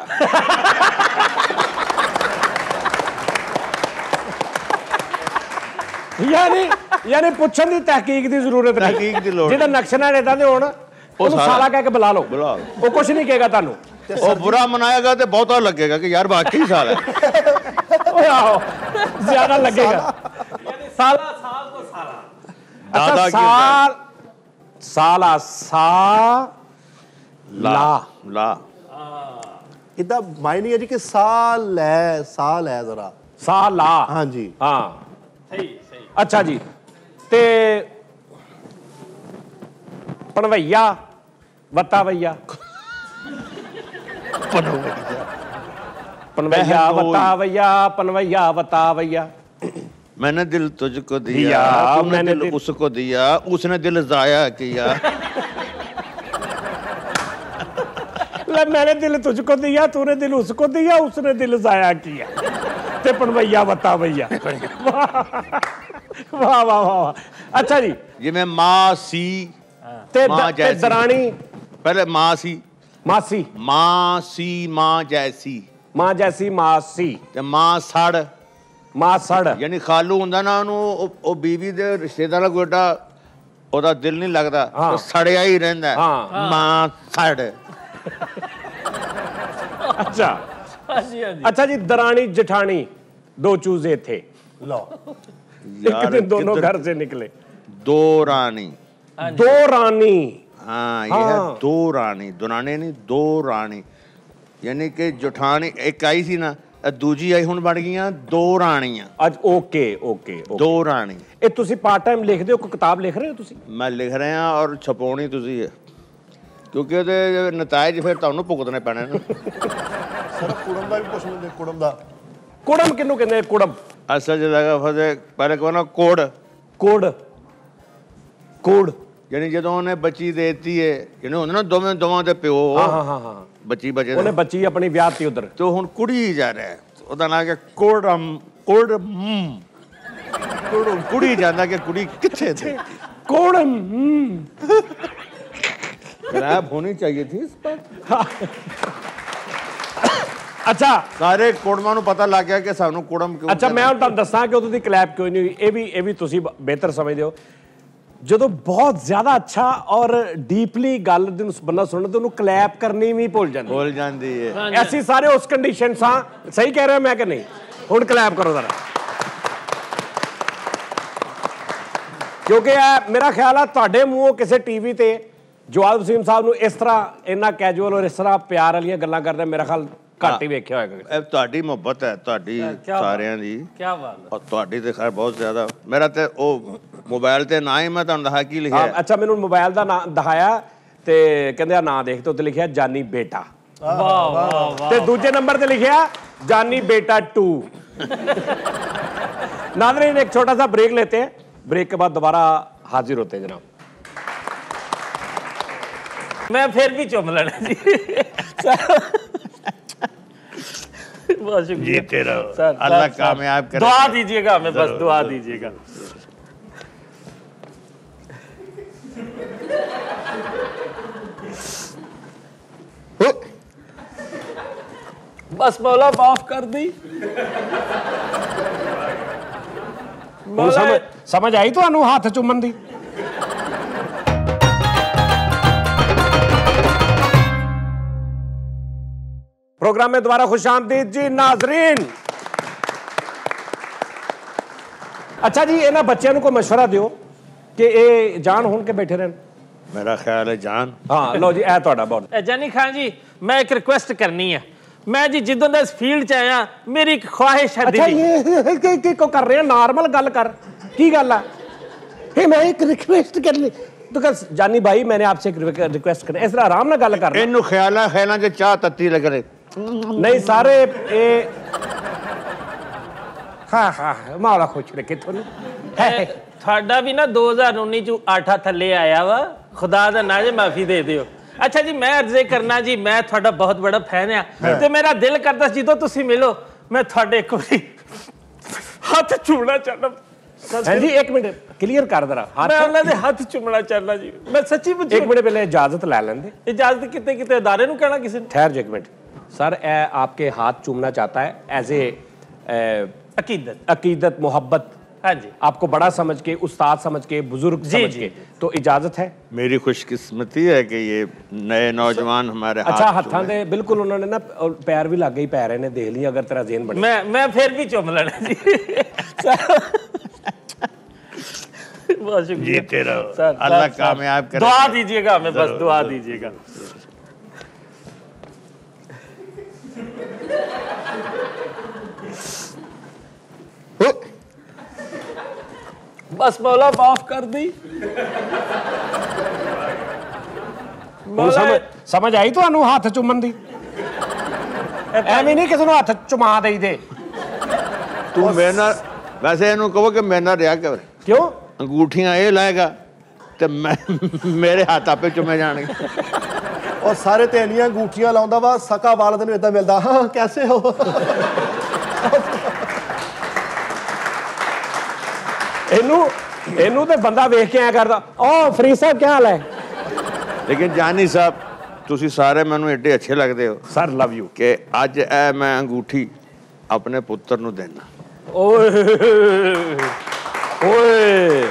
ਯਾਨੀ ਪੁੱਛਣ ਦੀ ਤਹਿਕੀਕ ਦੀ ਜ਼ਰੂਰਤ ਨਹੀਂ। ਤਹਿਕੀਕ ਦੀ ਲੋੜ ਜਿਹਦਾ ਨਕਸ਼ਾ ਇਦਾਂ ਦੇ ਹੋਣ ਉਹਨੂੰ ਸਾਲਾ ਕਹਿ ਕੇ ਬੁਲਾ ਲਓ, ਬੁਲਾ ਲਓ। ਉਹ ਕੁਝ ਨਹੀਂ ਕਹੇਗਾ ਤੁਹਾਨੂੰ। ਉਹ बुरा मनाएगा तो बहुता लगेगा कि यार वाकई साला है। ਓਏ ਆਹੋ ਜ਼ਿਆਦਾ ਲੱਗੇਗਾ। साला साल तो साला। ਅੱਛਾ दादा की ਸਾਲ ਸਾਲਾ ਸਾ ਲਾ ला ਇਹਦਾ ਮਾਇਨੇ ਹੈ ਜੀ ਕਿ ਸਾਲ ਹੈ ਜ਼ਰਾ। ਸਾ ਲਾ ਹਾਂਜੀ ਹਾਂ सही सही। ਅੱਛਾ ਜੀ। ਤੇ ਪਣਵਈਆ ਵਤਾਵਈਆ ਪਣਵਈਆ ਵਤਾਵਈਆ ਪਣਵਈਆ ਵਤਾਵਈਆ। मैंने दिल तुझको दिया, दिया, तूने मैंने दिल दिल- उसको दिया, उसने दिल जाया किया। ले मैंने दिल तुझको दिया, तूने दिल उसको दिया, उसने दिल जाया किया। ते पनवैया बतावैया। वाह वाह वाह। अच्छा जी। जिमें माँ सी ते माँ ते जैसी। दरानी पहले माँ सी मासी माँ जैसी माँ जैसी मासी ते माँ सड़ माँ सड़ यानी खालू ਹੁੰਦਾ ਨਾ ਉਹਨੂੰ ਉਹ ਬੀਵੀ ਦੇ ਰਿਸ਼ਤੇਦਾਰਾਂ ਕੋਲ ਏਡਾ ਉਹਦਾ ਦਿਲ ਨਹੀਂ ਲੱਗਦਾ, ਹਾਂ। ਉਹ ਸੜਿਆ ਹੀ ਰਹਿੰਦਾ। ਹਾਂ। ਮਾਂ ਸੜ। अच्छा हाँ जी हाँ जी। अच्छा जी। दरानी जेठानी दो चूजे थे, ਲਓ एक दिन दोनों घर से निकले। दो रानी। दो रानी हाँ ये है हाँ। दो रानी, दुरानी नहीं दो रानी। यानी कि जेठानी एक आई सी ना, दूजी आई ਹੁਣ ਬਣ ਗਈਆਂ ਦੋ ਰਾਣੀਆਂ। ਅੱਜ ਓਕੇ ਓਕੇ ਦੋ ਰਾਣੀ। ਇਹ ਤੁਸੀਂ ਪਾਰਟ ਟਾਈਮ ਲਿਖਦੇ ਹੋ, ਕੋਈ ਕਿਤਾਬ ਲਿਖ ਰਹੇ ਹੋ ਤੁਸੀਂ? ਮੈਂ ਲਿਖ ਰਿਹਾ ਔਰ ਛਪਾਉਣੀ ਤੁਸੀਂ ਹੈ, ਕਿਉਂਕਿ ਉਹਦੇ ਨਤਾਇਜ ਫਿਰ ਤੁਹਾਨੂੰ ਭੁਗਤਣੇ ਪੈਣੇ ਨੇ। ਸਰ ਕੁੜਮ ਦਾ ਵੀ ਪੁੱਛ ਲੈਂਦੇ, ਕੁੜਮ ਦਾ। ਕੁੜਮ ਕਿਹਨੂੰ ਕਹਿੰਦੇ? ਕੁੜਮ ਅਸਲ ਚ ਲਗਾ ਫਦੇ ਪਹਿਲੇ ਕੋਨਾ ਕੋੜ ਕੋੜ ਕੋੜ ਯਾਨੀ ਜਦੋਂ ਉਹਨੇ ਬੱਚੀ ਦੇਤੀ ਹੈ, ਜਿਹਨੇ ਹੁੰਦਾ ਨਾ ਦੋਵਾਂ ਦੇ ਪਿਓ ਹਾਂ ਹਾਂ ਹਾਂ ਹਾਂ ਬੱਚੀ ਬਚੇ ਉਹਨੇ ਬੱਚੀ ਆਪਣੀ ਵਿਆਹ ਤੀ ਉਧਰ ਤੇ ਹੁਣ ਕੁੜੀ ਜਾ ਰਿਹਾ, ਉਹਦਾ ਨਾਂ ਹੈ ਕੋੜਮ ਕੁੜੀ ਜਾਂਦਾ ਕਿ ਕੁੜੀ ਕਿੱਥੇ ਥੀ। ਕੋੜਮ रैप होनी चाहिए थी इस पर। ਅੱਛਾ ਸਾਰੇ ਕੋੜਮਾਂ ਨੂੰ ਪਤਾ ਲੱਗ ਗਿਆ ਕਿ ਸਾਨੂੰ ਕੋੜਮ ਕਿਉਂ। ਅੱਛਾ ਮੈਂ ਹੁਣ ਤੁਹਾਨੂੰ ਦੱਸਾਂ ਕਿ ਉਦੋਂ ਦੀ ਕਲੈਪ ਕਿਉਂ ਨਹੀਂ ਹੋਈ। ਇਹ ਵੀ ਤੁਸੀਂ ਬਿਹਤਰ ਸਮਝਦੇ ਹੋ। ਜਦੋਂ ਬਹੁਤ ਜ਼ਿਆਦਾ ਅੱਛਾ ਔਰ ਡੀਪਲੀ ਗੱਲ ਨੂੰ ਬੰਦਾ ਸੁਣਦਾ ਤੇ ਉਹਨੂੰ ਕਲੈਪ ਕਰਨੀ ਵੀ ਭੁੱਲ ਜਾਂਦੀ। ਭੁੱਲ ਜਾਂਦੀ ਹੈ। ਅਸੀਂ ਸਾਰੇ ਉਸ ਕੰਡੀਸ਼ਨ ਸਾਂ। ਸਹੀ ਕਹਿ ਰਿਹਾ ਮੈਂ ਕਿ ਨਹੀਂ? ਹੁਣ ਕਲੈਪ ਕਰੋ ਜ਼ਰਾ, ਕਿਉਂਕਿ ਇਹ ਮੇਰਾ ਖਿਆਲ ਆ ਤੁਹਾਡੇ ਮੂੰਹੋਂ ਕਿਸੇ ਟੀਵੀ ਤੇ ਜਵਾਦ ਵਸੀਮ ਸਾਹਿਬ ਨੂੰ ਇਸ ਤਰ੍ਹਾਂ ਇੰਨਾ ਕੈਜੂਅਲ ਔਰ ਇਸ ਤਰ੍ਹਾਂ ਪਿਆਰ ਵਾਲੀਆਂ ਗੱਲਾਂ ਕਰਦਾ ਮੇਰਾ ਖਿਆਲ ਘੱਟ ਹੀ ਵੇਖਿਆ ਹੋਏਗਾ। ਇਹ ਤੁਹਾਡੀ ਮੁਹੱਬਤ ਹੈ, ਤੁਹਾਡੀ ਸਾਰਿਆਂ ਦੀ। क्या बात है। ਔਰ ਤੁਹਾਡੀ ਤੇ ਖੈਰ ਬਹੁਤ ਜ਼ਿਆਦਾ। ਮੇਰਾ ਤੇ ਉਹ ਮੋਬਾਈਲ ਤੇ ਨਾ ਹੀ ਮੈਂ ਤੁਹਾਨੂੰ ਦੱਸਿਆ ਕੀ ਲਿਖਿਆ। ਅੱਛਾ ਮੈਨੂੰ ਮੋਬਾਈਲ ਦਾ ਨਾਂ ਦਿਖਾਇਆ ਤੇ ਕਹਿੰਦੇ ਆ ਨਾਂ ਦੇਖ ਤੇ ਉੱਤੇ ਲਿਖਿਆ ਜਾਨੀ ਬੇਟਾ। वाह वाह वाह। ਤੇ ਦੂਜੇ ਨੰਬਰ ਤੇ ਲਿਖਿਆ जानी बेटा 2। नाज़रीन एक छोटा सा ब्रेक लेते हैं, ब्रेक के बाद दोबारा हाजिर होते हैं जनाब। मैं फिर भी चुप लेना जी। बहुत शुक्रिया। जीते रहो, सर, अल्लाह सर, कामयाब करे। दुआ दीजिएगा हमें, बस दुआ दीजिएगा। बस मौला माफ कर दी। ਹੁਣ ਸਮਝ ਆਈ ਤੁਹਾਨੂੰ ਹੱਥ ਚੁੰਮਣ ਦੀ? प्रोग्राम में दोबारा खुशामदीद जी नाजरीन। अच्छा जी, इन्हां बच्चों को मशवरा दियो कि ये जान होन के बैठे रहन। मेरा ख्याल है जान। हाँ लो जी, ए तुहाडा बहुत। जानी खान जी, मैं एक रिक्वेस्ट करनी है। मैं जी जिद्दों इस फील्ड च आया, मेरी एक ख्वाहिश है। अच्छा ये को कर रहे हैं, नॉर्मल गल कर, की गल है? मैं एक रिक्वेस्ट करनी तो कर जानी भाई, मैंने आपसे एक रिक्वेस्ट करनी, इस तरह आराम ना गल कर। इन्नू ख्याल च चाह तत्ती लग रही नहीं सारे ए हाँ हाँ माला खुश रखे थोड़ी थाड़ा भी ना 2019 ਚ आठा थले आया वा, खुदा दा ना जे माफी दे दियो। अच्छा जी, मैं अर्जे करना जी, मैं थाड़ा बहुत बड़ा फैन है ते मेरा दिल करदा जिदों तुसी मिलो मैं थाड़े एक बारी हाथ चूमना चाहना। जी एक मिनट क्लियर कर दरा, मैं उन्हां दे हाथ चूमना चाहना जी, मैं सच्ची मुझे। एक मिनट पहले इजाजत ले लेंदे। इजाजत किते किते अदारे नु कहना किसी ने। ठहर जो एक मिनट सर, ए आपके हाथ चूमना चाहता है एज ए अकीदत मोहब्बत, हाँ जी, आपको बड़ा समझ के, उस्ताद समझ के, बुजुर्ग समझ के, तो इजाजत है। मेरी खुशकिस्मती है कि ये नए नौजवान हमारे अच्छा हाथां दे बिल्कुल उन्होंने ना पैर भी लग गई, पै रहे ने, देख लिया अगर तेरा ज़हन बने। मैं फिर भी चुम लेना जी। बहुत शुक्रिया। जीते रहो, अल्लाह कामयाब करे। दुआ दीजिएगा हमें, बस दुआ दीजिएगा। बस मौला माफ कर दी। समझ आई ਤੁਹਾਨੂੰ ਹੱਥ ਚੁੰਮਣ ਦੀ? ਐਵੇਂ ਨਹੀਂ ਕਿਸੇ ਨੂੰ ਹੱਥ ਚੁਮਾ ਦੇਈਦੇ। ਤੂੰ ਮੇਰੇ ਨਾਲ ਵੈਸੇ ਇਹਨੂੰ ਕਹੋ ਕਿ ਮੇਰੇ ਨਾਲ ਰਿਹਾ ਕਰ। ਕਿਉਂ? ਅੰਗੂਠੀਆਂ ਇਹ ਲਾਏਗਾ ਤੇ ਮੈਂ ਮੇਰੇ ਹੱਥ ਆਪੇ ਚੁੰਮੇ ਜਾਣਗੇ। ਉਹ ਸਾਰੇ ਤੇ ਇੰਨੀਆਂ ਅੰਗੂਠੀਆਂ ਲਾਉਂਦਾ ਵਾ, ਸਕਾ ਵਾਲ ਤੈਨੂੰ ਇਦਾਂ ਮਿਲਦਾ, ਹਾਂ ਕੈਸੇ ਹੋ? ਇਹਨੂੰ ਤੇ ਬੰਦਾ ਵੇਖ ਕੇ ਆਇਆ ਕਰਦਾ, ਓ ਫਰੀਦ ਸਾਹਿਬ ਕੀ ਹਾਲ ਹੈ? ਲੇਕਿਨ ਜਾਨੀ ਸਾਹਿਬ ਤੁਸੀਂ ਸਾਰੇ ਮੈਨੂੰ ਏਡੇ ਅੱਛੇ ਲੱਗਦੇ ਹੋ ਸਰ, ਲਵ ਯੂ, ਕਿ ਅੱਜ ਇਹ ਮੈਂ ਅੰਗੂਠੀ ਆਪਣੇ ਪੁੱਤਰ ਨੂੰ ਦੇਣਾ। ਓਏ ਓਏ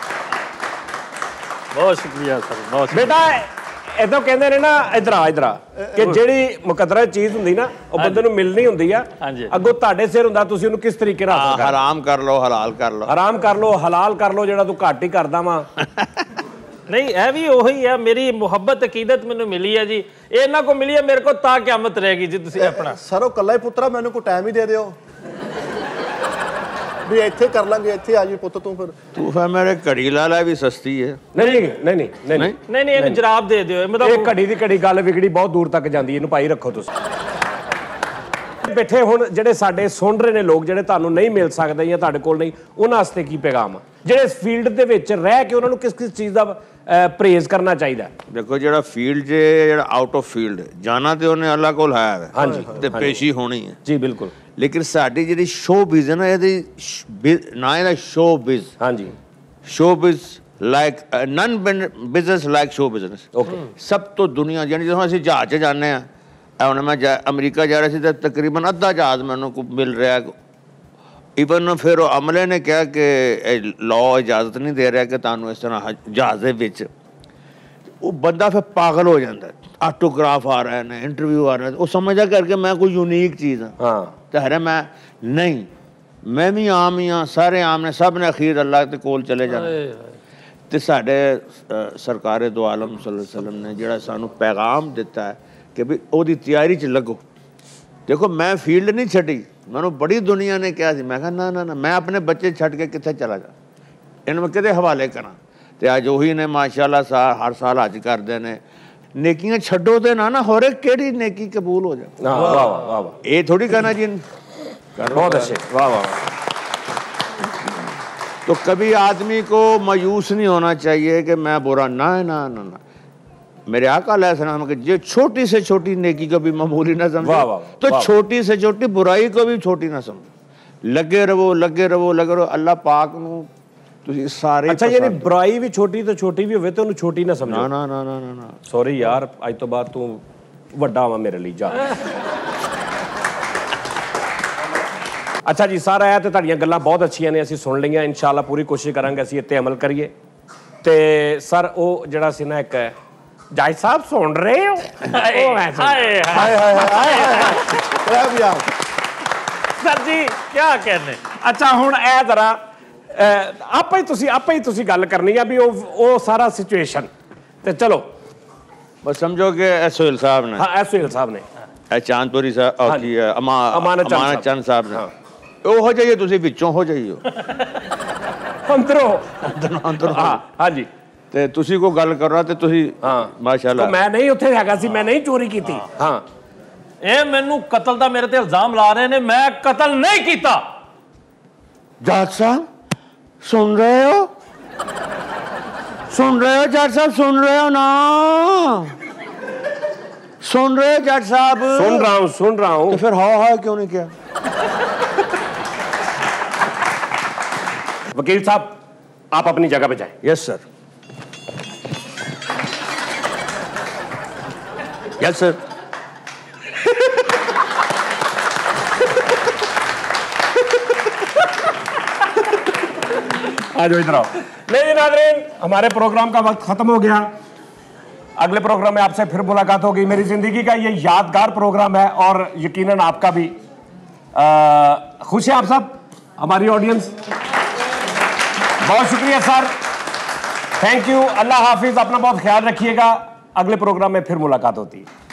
ਬਹੁਤ ਸ਼ੁਕਰੀਆ ਸਰ, ਬਹੁਤ ਬੇਟਾ ਇਦਾਂ ਕਹਿੰਦੇ ਨੇ ਨਾ, ਇਧਰ ਆ ਕਿ ਜਿਹੜੀ ਮੁਕੱਦਰਾ ਚੀਜ਼ ਹੁੰਦੀ ਨਾ, ਉਹ ਬੰਦੇ ਨੂੰ ਮਿਲਣੀ ਹੁੰਦੀ ਆ, ਅੱਗੋਂ ਤੁਹਾਡੇ ਸਿਰ ਹੁੰਦਾ, ਤੁਸੀਂ ਉਹਨੂੰ ਕਿਸ ਤਰੀਕੇ ਨਾਲ ਹਾਸਲ ਕਰੋ। ਹਰਾਮ ਕਰ ਲਓ, ਹਲਾਲ ਕਰ ਲਓ। ਹਰਾਮ ਕਰ ਲਓ, ਹਲਾਲ ਕਰ ਲਓ, ਜਿਹੜਾ ਤੂੰ ਘੱਟ ਹੀ ਕਰਦਾ ਵਾ। नहीं है भी वही है, मेरी मुहब्बत अकीदत मैनू मिली है जी, इन्हां को मिली है, मेरे को ता क़यामत रहेगी जी। तुसीं अपना ਸਰ ਉਹ ਕੱਲਾ ਹੀ ਪੁੱਤਰਾ, ਮੈਨੂੰ ਕੋਈ ਟਾਈਮ ਹੀ ਦੇ ਦਿਓ ਵੀ ਇੱਥੇ ਕਰ ਲਾਂਗੇ, ਇੱਥੇ ਆ ਜੀ ਪੁੱਤ ਤੂੰ। ਫਿਰ ਤੂੰ ਫਿਰ ਮੇਰੇ ਘੜੀ ਲਾਲਾ ਵੀ ਸਸਤੀ ਹੈ। नहीं ਇਹਨੂੰ ਜਰਾਬ ਦੇ ਦਿਓ। ਇਹ ਘੜੀ ਦੀ ਘੜੀ ਗੱਲ ਵਿਗੜੀ ਬਹੁਤ ਦੂਰ ਤੱਕ ਜਾਂਦੀ, ਇਹਨੂੰ ਪਾਈ ਰੱਖੋ ਤੁਸੀਂ। ਬੈਠੇ ਹੁਣ ਜਿਹੜੇ ਸਾਡੇ ਸੁਣ ਰਹੇ ਨੇ ਲੋਕ, ਜਿਹੜੇ ਤੁਹਾਨੂੰ ਨਹੀਂ ਮਿਲ ਸਕਦੇ ਜਾਂ ਤੁਹਾਡੇ ਕੋਲ ਨਹੀਂ, ਉਹਨਾਂ ਵਾਸਤੇ ਕੀ ਪੈਗਾਮ ਆ, ਜਿਹੜੇ ਇਸ ਫੀਲਡ ਦੇ ਵਿੱਚ ਰਹਿ ਕੇ ਉਹਨਾਂ ਨੂੰ ਕਿਸ ਚੀਜ਼ ਦਾ ਪਰਹੇਜ਼ ਕਰਨਾ ਚਾਹੀਦਾ? ਦੇਖੋ ਜਿਹੜਾ ਫੀਲਡ 'ਚ ਜਿਹੜਾ ਆਊਟ ਆਫ ਫੀਲਡ ਜਾਣਾ ਤੇ ਉਹਨੇ ਅੱਲਾ ਕੋਲ ਹੈ, ਹਾਂਜੀ, ਤੇ ਪੇਸ਼ੀ ਹੋਣੀ ਹੈ ਜੀ, ਬਿਲਕੁਲ। ਲੇਕਿਨ ਸਾਡੀ ਜਿਹੜੀ ਸ਼ੋ ਬਿਜ਼ ਹੈ ਨਾ, ਇਹਦੀ ਨਾ ਇਹਦਾ ਸ਼ੋ ਬਿਜ਼, ਹਾਂਜੀ, show biz like none business like show business. Okay, ਸਭ ਤੋਂ ਦੁਨੀਆ ਜਾਨੀ ਜਦੋਂ ਅਸੀਂ ਜਹਾਜ਼ 'ਚ ਜਾਂਦੇ ਹਾਂ, ਹੁਣ ਮੈਂ ਅਮਰੀਕਾ ਜਾ ਰਿਹਾ ਸੀ ਤਾਂ ਤਕਰੀਬਨ ਅੱਧਾ ਜਹਾਜ਼ ਮੈਨੂੰ ਮਿਲ ਰਿਹਾ। ਈਵਨ ਫਿਰ ਉਹ ਅਮਲੇ ਨੇ ਕਿਹਾ ਕਿ ਲਾਅ ਇਜਾਜ਼ਤ ਨਹੀਂ ਦੇ ਰਿਹਾ ਕਿ ਤੁਹਾਨੂੰ ਇਸ ਤਰ੍ਹਾਂ ਜਹਾਜ਼ ਦੇ ਵਿੱਚ। ਉਹ ਬੰਦਾ ਫਿਰ ਪਾਗਲ ਹੋ ਜਾਂਦਾ, ਆਟੋਗ੍ਰਾਫ ਆ ਰਹੇ ਨੇ, ਇੰਟਰਵਿਊ ਆ ਰਿਹਾ, ਉਹ ਸਮਝਦਾ ਕਰਕੇ ਮੈਂ ਕੋਈ ਯੂਨੀਕ ਚੀਜ਼ ਹਾਂ। ਤੇ ਹਰੇ ਮੈਂ ਨਹੀਂ, ਮੈਂ ਵੀ ਆਮ ਹੀ ਹਾਂ, ਸਾਰੇ ਆਮ ਨੇ, ਸਭ ਨੇ ਅਖੀਰ ਅੱਲਾਹ ਦੇ ਕੋਲ ਚਲੇ ਜਾਣਾ। ਤੇ ਸਾਡੇ ਸਰਕਾਰੇ ਦੋ ਆਲਮ ਸੱਲੱਲਾਹੁ ਅਲੈਹਿ ਵਸੱਲਮ ਨੇ ਜਿਹੜਾ ਸਾਨੂੰ ਪੈਗਾਮ ਦਿੱਤਾ ਹੈ ਕਿ ਵੀ ਉਹਦੀ ਤਿਆਰੀ 'ਚ ਲੱਗੋ। ਦੇਖੋ ਮੈਂ ਫੀਲਡ ਨਹੀਂ ਛੱਡੀ, ਮੈਨੂੰ ਬੜੀ ਦੁਨੀਆ ਨੇ ਕਿਹਾ ਸੀ, ਮੈਂ ਕਿਹਾ ਨਾ ਨਾ ਨਾ, ਮੈਂ ਆਪਣੇ ਬੱਚੇ ਛੱਡ ਕੇ ਕਿੱਥੇ ਚਲਾ ਜਾ, ਇਹਨੂੰ ਮੈਂ ਕਿਹਦੇ ਹਵਾਲੇ ਕਰਾਂ। ਤੇ ਅੱਜ ਉਹੀ ਨੇ ਮਾਸ਼ਾਅੱਲਾ ਹਰ ਸਾਲ ਹੱਜ ਕਰਦੇ ਨੇ। ਨੇਕੀਆਂ ਛੱਡੋ ਤੇ ਨਾ ਹੋਰ ਕਿਹੜੀ ਨੇਕੀ ਕਬੂਲ ਹੋ ਜਾਏ। ਵਾਹ ਵਾਹ ਵਾਹ, ਇਹ ਥੋੜੀ कहना जी बहुत अच्छे, वाह वाह। तो कभी आदमी को मायूस नहीं होना चाहिए कि मैं बुरा ना ना ना ना। मेरे आका अलैहिस्सलाम के जो छोटी से छोटी नेकी को भी मामूली ना समझो, तो छोटी से छोटी बुराई को भी छोटी ना समझो। लगे रहो लगे रहो लगे रहो, अल्लाह पाक नूं ਤੁਸੀਂ ਸਾਰੇ। ਅੱਛਾ ਯਾਨੀ ਬੁਰਾਈ ਵੀ ਛੋਟੀ ਤੋਂ ਛੋਟੀ ਵੀ ਹੋਵੇ ਤੇ ਉਹਨੂੰ ਛੋਟੀ ਨਾ ਸਮਝੋ। ਨਾ ਨਾ ਨਾ ਨਾ ਨਾ, ਸੌਰੀ ਯਾਰ, ਅੱਜ ਤੋਂ ਬਾਅਦ ਤੂੰ ਵੱਡਾ ਵਾ ਮੇਰੇ ਲਈ, ਜਾ। अच्छा जी सर है तो ਤੁਹਾਡੀਆਂ ਗੱਲਾਂ ਬਹੁਤ ਅੱਛੀਆਂ ਨੇ ਅਸੀਂ ਸੁਣ ਲਈਆਂ ਇਨਸ਼ਾਅੱਲਾ ਪੂਰੀ ਕੋਸ਼ਿਸ਼ ਕਰਾਂਗੇ ਅਸੀਂ ਇੱਥੇ ਅਮਲ ਕਰੀਏ ਤੇ ਸਰ ਉਹ ਜਿਹੜਾ ਸੀ ਨਾ ਇੱਕ ਜੱਜ ਸਾਹਿਬ ਸੁਣ ਰਹੇ ਹੋ ਉਹ ਮੈਂ ਹਾਏ ਹਾਏ ਹਾਏ ਹਾਏ ਹਾਏ ਵੀ ਆ ਸਰ ਜੀ ਕੀ कहने ਅੱਛਾ ਹੁਣ ਇਹ ਜ਼ਰਾ ਆਪੇ ਹੀ ਤੁਸੀਂ ਗੱਲ ਕਰਨੀ ਆ ਵੀ ਉਹ ਸਾਰਾ ਸਿਚੁਏਸ਼ਨ ਤੇ ਚਲੋ बस समझो कि सोहेल साहब ने हाँ एसोहेल साहब ने चांदपुरी साहब अमानत चंद साहब ने ਉਹ ਹੋ ਜਾਈਏ ਤੁਸੀਂ ਵਿੱਚੋਂ ਹੋ ਜਾਈਓ ਅੰਦਰੋਂ ਹਾਂ ਜੀ ਤੇ ਤੁਸੀਂ ਕੋਈ ਗੱਲ ਕਰੋ ਤੇ ਤੁਸੀਂ ਮਾਸ਼ਾਅੱਲਾ ਮੈਂ ਨਹੀਂ ਉੱਥੇ ਹੈਗਾ ਸੀ ਮੈਂ ਨਹੀਂ ਚੋਰੀ ਕੀਤੀ ਹਾਂ ਇਹ ਮੈਨੂੰ ਕਤਲ ਦਾ ਮੇਰੇ ਤੇ ਇਲਜ਼ਾਮ ਲਾ ਰਹੇ ਨੇ ਮੈਂ ਕਤਲ ਨਹੀਂ ਕੀਤਾ ਜੱਜ ਸਾਹਿਬ ਸੁਣ ਰਹੇ ਹੋ जज साहब सुन रहे हो ना सुन रहे हो जज साहब सुन रहा हूं तो फिर हाँ क्यों नहीं किया वकील साहब आप अपनी जगह पे जाएं यस सर यस सर आ जाओ इधर आओ नहीं नाज़रीन हमारे प्रोग्राम का वक्त खत्म हो गया अगले प्रोग्राम में आपसे फिर मुलाकात होगी मेरी जिंदगी का ये यादगार प्रोग्राम है और यकीनन आपका भी खुश है आप सब हमारी ऑडियंस बहुत शुक्रिया सर थैंक यू अल्लाह हाफिज अपना बहुत ख्याल रखिएगा अगले प्रोग्राम में फिर मुलाकात होती है